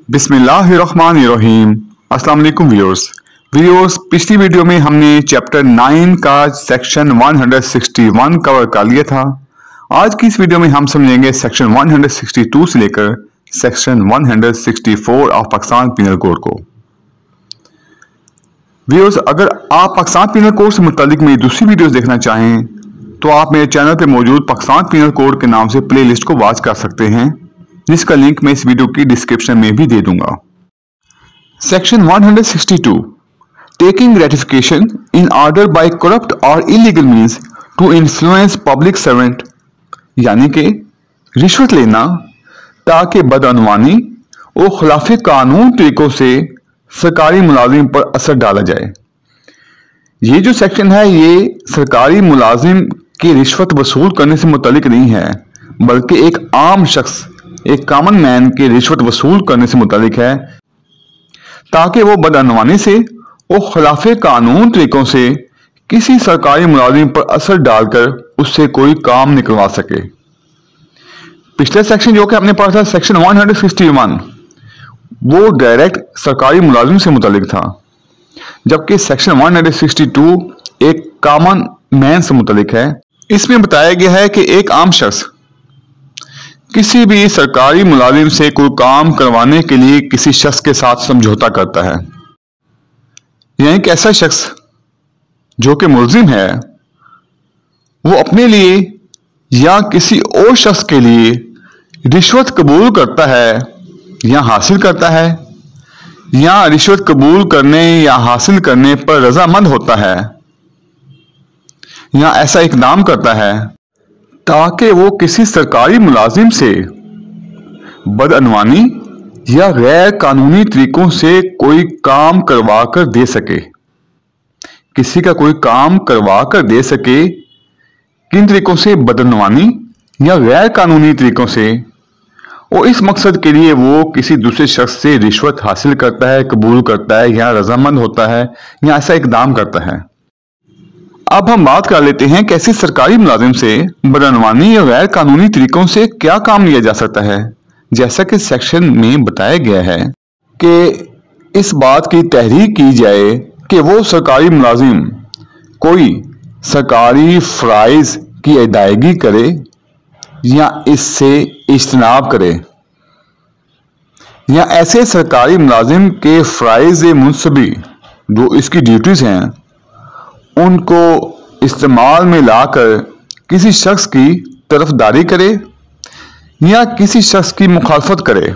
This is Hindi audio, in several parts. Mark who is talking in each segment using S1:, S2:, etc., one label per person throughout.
S1: बिस्मिल्लाहिर्रहमानिर्रहीम। अस्सलाम वालेकुम व्यूअर्स, पिछली वीडियो में हमने चैप्टर 9 का सेक्शन 161 कवर कर लिया था। आज की इस वीडियो में हम समझेंगे सेक्शन 162 से लेकर section 164 of Pakistan penal code को। व्यूअर्स, अगर आप पाकिस्तान पीनल कोड से मुतालिक मेरी दूसरी वीडियोस देखना चाहें तो आप मेरे चैनल पर मौजूद पाकिस्तान पीनल कोड के नाम से प्लेलिस्ट को वॉच कर सकते हैं, जिसका लिंक मैं इस वीडियो की डिस्क्रिप्शन में भी दे दूंगा। Section 162, taking gratification in order by corrupt और illegal means to influence public servant, यानी कि रिश्वत लेना ताकि बदअनवानी और खिलाफ कानून तरीकों से सरकारी मुलाजिम पर असर डाला जाए। ये जो सेक्शन है ये सरकारी मुलाजिम की रिश्वत वसूल करने से मुतालिक नहीं है, बल्कि एक आम शख्स, एक कॉमन मैन के रिश्वत वसूल करने से मुतालिक है ताकि वो बदअनवानी से और खिलाफ कानून तरीकों से किसी सरकारी मुलाजिम पर असर डालकर उससे कोई काम निकलवा सके। पिछले सेक्शन जो कि आपने पढ़ा था सेक्शन 161, वो डायरेक्ट सरकारी मुलाजिम से मुतालिक था, जबकि सेक्शन 162 एक कॉमन मैन से मुतालिक है। इसमें बताया गया है कि एक आम शख्स किसी भी सरकारी मुलाजिम से कोई काम करवाने के लिए किसी शख्स के साथ समझौता करता है, यानी कि ऐसा शख्स जो कि मुलजिम है वो अपने लिए या किसी और शख्स के लिए रिश्वत कबूल करता है या हासिल करता है, या रिश्वत कबूल करने या हासिल करने पर रजामंद होता है, या ऐसा इकदाम करता है ताकि वो किसी सरकारी मुलाजिम से बदअनवानी या गैर कानूनी तरीकों से कोई काम करवा कर दे सके। किसी का कोई काम करवा कर दे सके, किन तरीकों से? बदअनवानी या गैर कानूनी तरीकों से, और इस मकसद के लिए वो किसी दूसरे शख्स से रिश्वत हासिल करता है, कबूल करता है, या रजामंद होता है, या ऐसा इकदाम करता है। अब हम बात कर लेते हैं कैसे सरकारी मुलाजिम से बदअनवानी या गैर कानूनी तरीकों से क्या काम लिया जा सकता है। जैसा कि सेक्शन में बताया गया है कि इस बात की तहरीक की जाए कि वो सरकारी मुलाजिम कोई सरकारी फ़राइज़ की अदायगी करे या इससे इज्तनाब करे, या ऐसे सरकारी मुलाजिम के फ़राइज़ मुनसबी जो इसकी ड्यूटीज़ हैं उनको इस्तेमाल में लाकर किसी शख्स की तरफदारी करे या किसी शख्स की मुखालफत करे,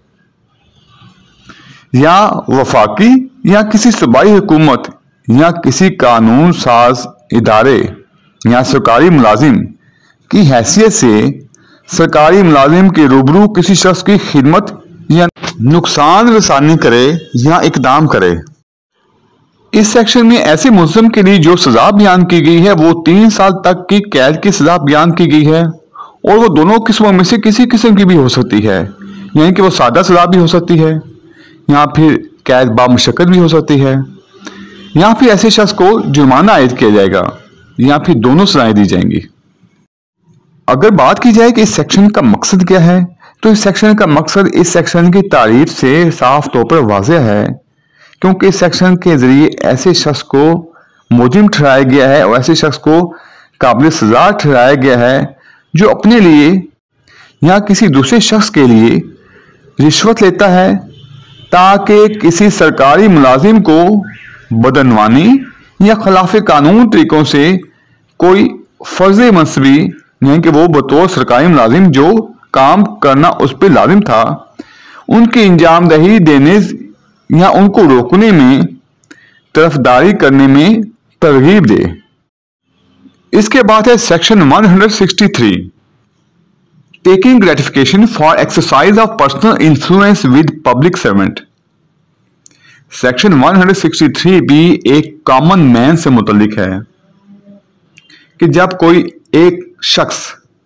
S1: या वफाकी या किसी सूबाई हुकूमत या किसी कानून साज इदारे या सरकारी मुलाजिम की हैसियत से सरकारी मुलाजिम के रूबरू किसी शख्स की खिदमत या नुकसान रसानी करे या इकदाम करे। इस सेक्शन में ऐसे मुल्ज़िम के लिए जो सजा बयान की गई है वो 3 साल तक की कैद की सजा बयान की गई है, और वो दोनों किस्मों में से किसी किस्म की भी हो सकती है, यानी कि वो सादा सजा भी हो सकती है या फिर कैद बामुशक्कत भी हो सकती है, या फिर ऐसे शख्स को जुर्माना आयद किया जाएगा, या फिर दोनों सजाएं दी जाएंगी। अगर बात की जाए कि इस सेक्शन का मकसद क्या है, तो इस सेक्शन का मकसद इस सेक्शन की तारीफ से साफ तौर पर वाज़ेह है, क्योंकि इस सेक्शन के जरिए ऐसे शख्स को मुजरिम ठहराया गया है और ऐसे शख्स को काबिल सजा ठहराया गया है जो अपने लिए या किसी दूसरे शख्स के लिए रिश्वत लेता है ताकि किसी सरकारी मुलाजिम को बदअनवानी या खिलाफ कानून तरीकों से कोई फर्ज मनसबी, यानी कि वो बतौर सरकारी मुलाजिम जो काम करना उस पर लाजिम था, उनकी इंजामदही देने या उनको रोकने में, तरफदारी करने में तरगीब दे। इसके बाद है section 163, taking gratification for exercise of personal influence with public servant. Section 163 भी एक कॉमन मैन से मुतल्लिक है कि जब कोई एक शख्स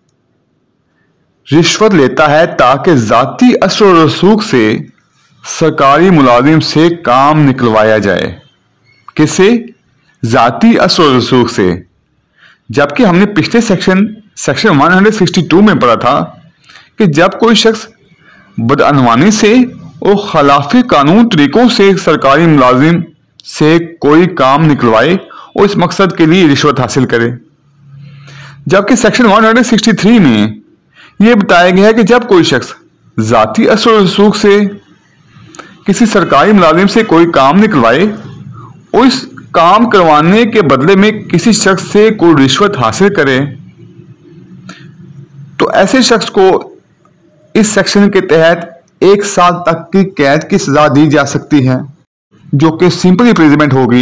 S1: रिश्वत लेता है ताकि जाती असर और रसूख से सरकारी मुलाजिम से काम निकलवाया जाए। किससे? जाती असर और रसूख से। जबकि हमने पिछले सेक्शन 162 में पढ़ा था कि जब कोई शख्स बदअनवानी से वो खिलाफ कानून तरीकों से सरकारी मुलाजिम से कोई काम निकलवाए और इस मकसद के लिए रिश्वत हासिल करे। जबकि सेक्शन 163 में यह बताया गया है कि जब कोई शख्स जाती असर रसूख से किसी सरकारी मुलाजिम से कोई काम निकलवाए और इस काम करवाने के बदले में किसी शख्स से कोई रिश्वत हासिल करे तो ऐसे शख्स को इस सेक्शन के तहत 1 साल तक की कैद की सजा दी जा सकती है, जो कि सिंपल इम्प्रिजनमेंट होगी।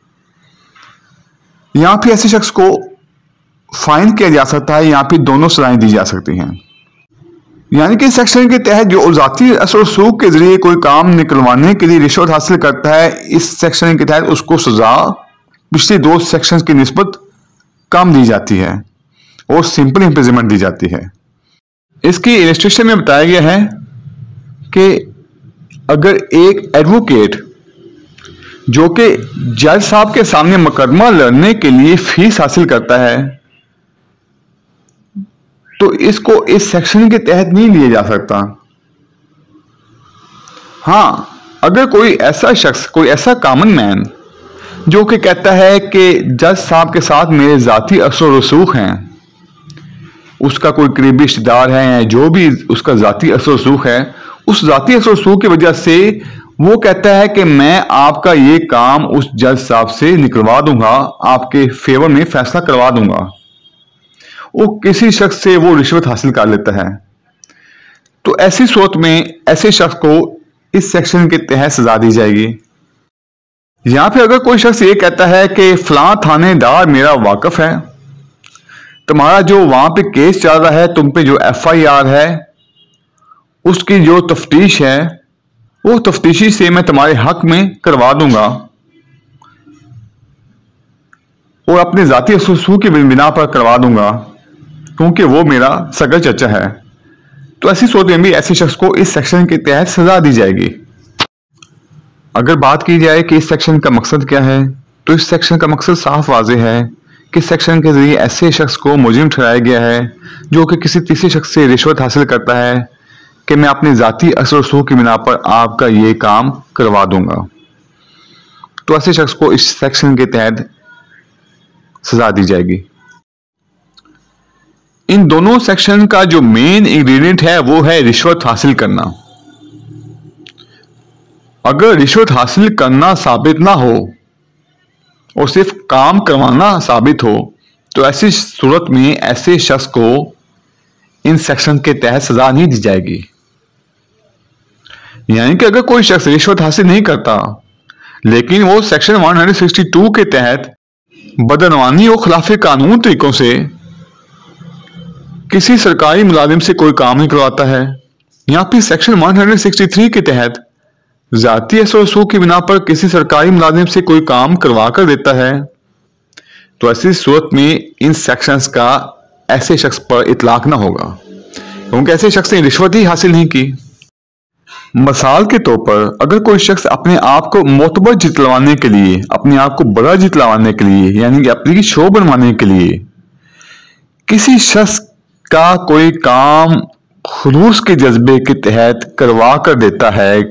S1: यहां पे ऐसे शख्स को फाइन किया जा सकता है, यहां पे दोनों सजाएं दी जा सकती हैं। यानी कि सेक्शन के तहत जो जाती असर रसूख के जरिए कोई काम निकलवाने के लिए रिश्वत हासिल करता है, इस सेक्शन के तहत उसको सजा पिछले 2 सेक्शन की निस्बत कम दी जाती है और सिंपल इम्प्रिजनमेंट दी जाती है। इसकी इलस्ट्रेशन में बताया गया है कि अगर एक एडवोकेट जो कि जज साहब के सामने मुकदमा लड़ने के लिए फीस हासिल करता है तो इसको इस सेक्शन के तहत नहीं लिया जा सकता। हां, अगर कोई ऐसा शख्स, कोई ऐसा कॉमन मैन जो कि कहता है कि जज साहब के साथ मेरे जाती असर रसूख हैं, उसका कोई करीबी रिश्तेदार है या जो भी उसका जाती असर रसूख है, उस जाती असर रसूख की वजह से वो कहता है कि मैं आपका ये काम उस जज साहब से निकलवा दूंगा, आपके फेवर में फैसला करवा दूंगा, वो किसी शख्स से वो रिश्वत हासिल कर लेता है, तो ऐसी सूरत में ऐसे शख्स को इस सेक्शन के तहत सजा दी जाएगी। यहां पे अगर कोई शख्स ये कहता है कि फलां थानेदार मेरा वाकिफ है, तुम्हारा जो वहां पे केस चल रहा है, तुम पे जो FIR है उसकी जो तफ्तीश है वो तफ्तीशी से मैं तुम्हारे हक में करवा दूंगा और अपने जाती अससूख की बिना पर करवा दूंगा क्योंकि वो मेरा सगा चचा है, तो ऐसी सूरत में भी ऐसे शख्स को इस सेक्शन के तहत सजा दी जाएगी। अगर बात की जाए कि इस सेक्शन का मकसद क्या है, तो इस सेक्शन का मकसद साफ वाज़ेह है कि सेक्शन के जरिए ऐसे शख्स को मुजरिम ठहराया गया है जो कि किसी तीसरे शख्स से रिश्वत हासिल करता है कि मैं अपनी जाती असर रसूख की बिना पर आपका ये काम करवा दूंगा, तो ऐसे शख्स को इस सेक्शन के तहत सजा दी जाएगी। इन दोनों सेक्शन का जो मेन इंग्रेडिएंट है वो है रिश्वत हासिल करना। अगर रिश्वत हासिल करना साबित ना हो और सिर्फ काम करवाना साबित हो तो ऐसी सूरत में ऐसे शख्स को इन सेक्शन के तहत सजा नहीं दी जाएगी। यानी कि अगर कोई शख्स रिश्वत हासिल नहीं करता लेकिन वो सेक्शन 162 के तहत बदनवानी और खिलाफ कानून तरीकों से किसी सरकारी मुलाजिम से कोई काम नहीं करवाता है, या फिर सेक्शन 163 के तहत जाती असर रसूख की बिना पर किसी सरकारी मुलाजिम से कोई काम करवा कर देता है, तो ऐसी सूरत में इन सेक्शंस का ऐसे शख्स पर इतलाक ना होगा क्योंकि ऐसे शख्स ने रिश्वत ही हासिल नहीं की। मिसाल के तौर पर अगर कोई शख्स अपने आप को मोतबर जितलवाने के लिए, अपने आप को बड़ा जितलवाने के लिए, यानी कि अपनी शो बनवाने के लिए किसी शख्स का कोई काम खुलूस के जज्बे के तहत करवा कर देता है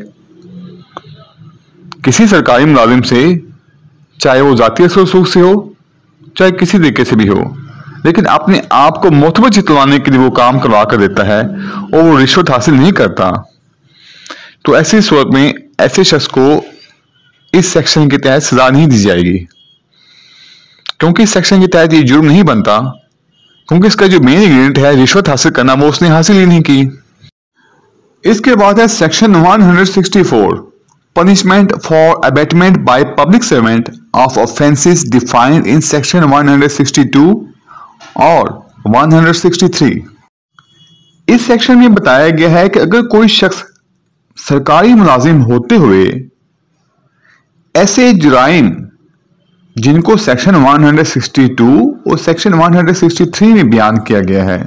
S1: किसी सरकारी मुलाजिम से, चाहे वो जाती असर रसूख से हो चाहे किसी तरीके से भी हो, लेकिन अपने आप को मोतबर जितलवाने के लिए वो काम करवा कर देता है और वो रिश्वत हासिल नहीं करता, तो ऐसी सूरत में ऐसे शख्स को इस सेक्शन के तहत सजा नहीं दी जाएगी क्योंकि इस सेक्शन के तहत ये जुर्म नहीं बनता, क्योंकि इसका जो मेन इंग्रेडिएंट है रिश्वत हासिल करना वो उसने हासिल ही नहीं की। इसके बाद है section 164 punishment for abetment by public servant of offences defined in section 162 और 163। इस सेक्शन में बताया गया है कि अगर कोई शख्स सरकारी मुलाजिम होते हुए ऐसे जुराइम जिनको सेक्शन 162 और सेक्शन 163 में बयान किया गया है,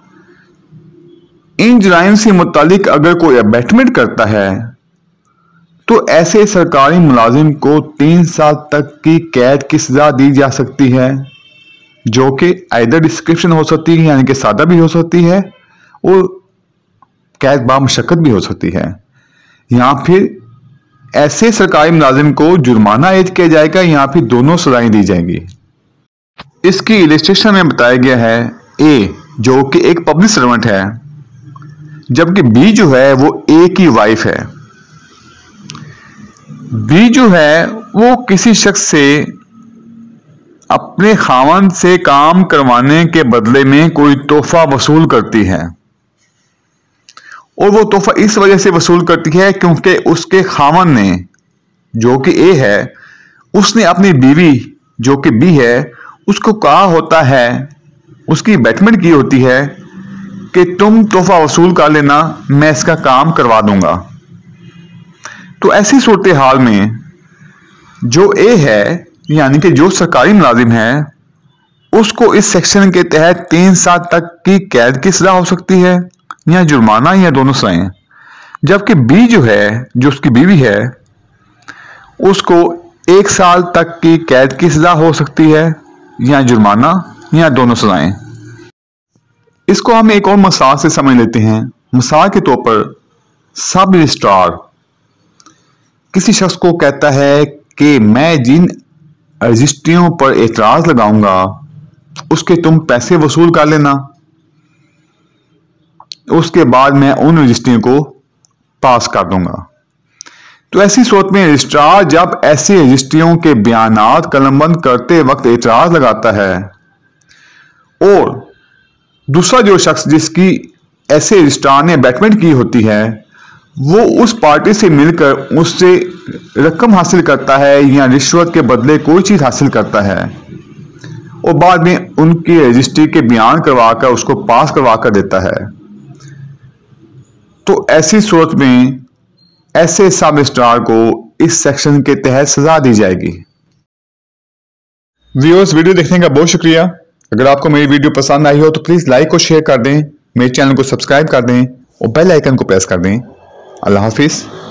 S1: इन जुराइम से मुतालिक अगर कोई अबेटमेंट करता है तो ऐसे सरकारी मुलाजिम को 3 साल तक की कैद की सजा दी जा सकती है, जो कि आइदर डिस्क्रिप्शन हो सकती है यानी कि सादा भी हो सकती है और कैद बामशक्कत भी हो सकती है। या फिर ऐसे सरकारी मुलाजिम को जुर्माना ऐड किया जाएगा या फिर दोनों सजाएं दी जाएंगी। इसकी इलस्ट्रेशन में बताया गया है ए जो कि एक पब्लिक सर्वेंट है, जबकि बी जो है वो ए की वाइफ है। बी जो है वो किसी शख्स से अपने खावंद से काम करवाने के बदले में कोई तोहफा वसूल करती है, और वो तोहफा इस वजह से वसूल करती है क्योंकि उसके खावंद ने जो कि ए है उसने अपनी बीवी जो कि बी है उसको कहा होता है, उसकी बेटमेंट की होती है कि तुम तोहफा वसूल कर लेना, मैं इसका काम करवा दूंगा। तो ऐसी सूरत हाल में जो ए है यानी कि जो सरकारी मुलाजिम है उसको इस सेक्शन के तहत 3 साल तक की कैद की सजा हो सकती है या जुर्माना या दोनों सजाएं, जबकि बी जो है जो उसकी बीवी है उसको 1 साल तक की कैद की सजा हो सकती है या जुर्माना या दोनों सजाएं। इसको हम एक और मिसाल से समझ लेते हैं। मिसाल के तौर पर सब रजिस्ट्रार किसी शख्स को कहता है कि मैं जिन रजिस्ट्रियों पर एतराज लगाऊंगा उसके तुम पैसे वसूल कर लेना, उसके बाद मैं उन रजिस्ट्रियों को पास कर दूंगा। तो ऐसी सूरत में रजिस्ट्रार जब ऐसी रजिस्ट्रियों के बयानात कलमबंद करते वक्त एतराज लगाता है और दूसरा जो शख्स जिसकी ऐसे रजिस्ट्रार ने बैटमेंट की होती है वो उस पार्टी से मिलकर उससे रकम हासिल करता है या रिश्वत के बदले कोई चीज हासिल करता है और बाद में उनकी रजिस्ट्री के बयान करवाकर उसको पास करवा कर देता है, तो ऐसी सूरत में ऐसे सब रजिस्ट्रार को इस सेक्शन के तहत सजा दी जाएगी। व्यूअर्स, वीडियो देखने का बहुत शुक्रिया। अगर आपको मेरी वीडियो पसंद आई हो तो प्लीज लाइक और शेयर कर दें, मेरे चैनल को सब्सक्राइब कर दें और बेल आइकन को प्रेस कर दें। अल्लाह हाफिज।